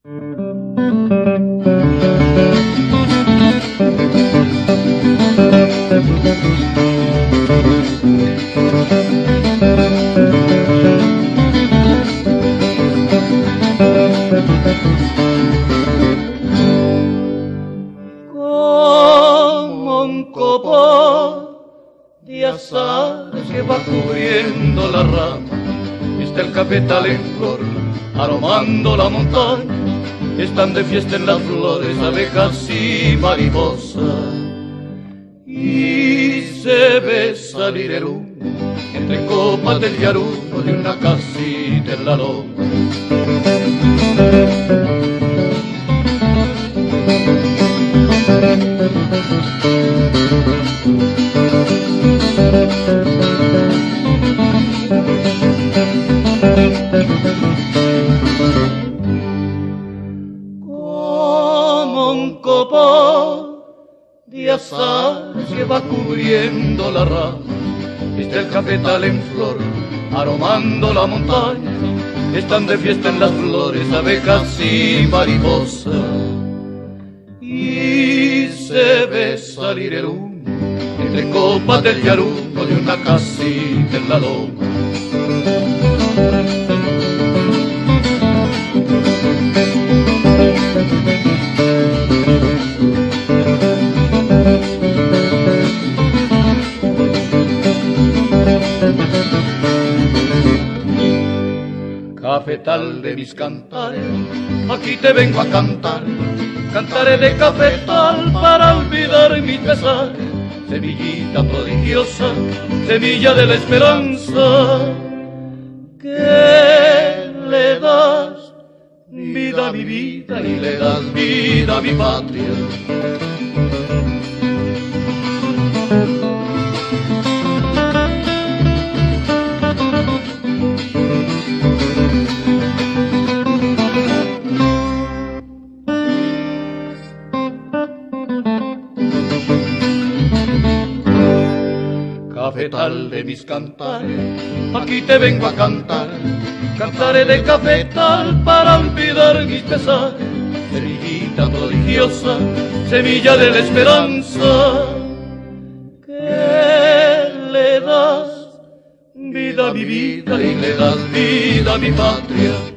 Como un copo de azar que va cubriendo la rama, está el cafetal en flor, aromando la montaña. Están de fiesta en las flores, abejas y mariposas, y se ve salir el humo entre copas del yarumo de una casita en la loma. Como un copo de azar que va cubriendo la rama, está el cafetal en flor, aromando la montaña. Están de fiesta en las flores, abejas y mariposas, y se ve salir el humo entre copas del yarumo de una casita en la loma. Cafetal de mis cantares, aquí te vengo a cantar. Cantaré de cafetal para olvidar mi pesar. Semillita prodigiosa, semilla de la esperanza, que le das vida a mi vida y le das vida a mi patria. Cafetal de mis cantares, aquí te vengo a cantar. Cantaré de cafetal para olvidar mis pesares. Semillita prodigiosa, semilla de la esperanza, que le das vida a mi vida y le das vida a mi patria.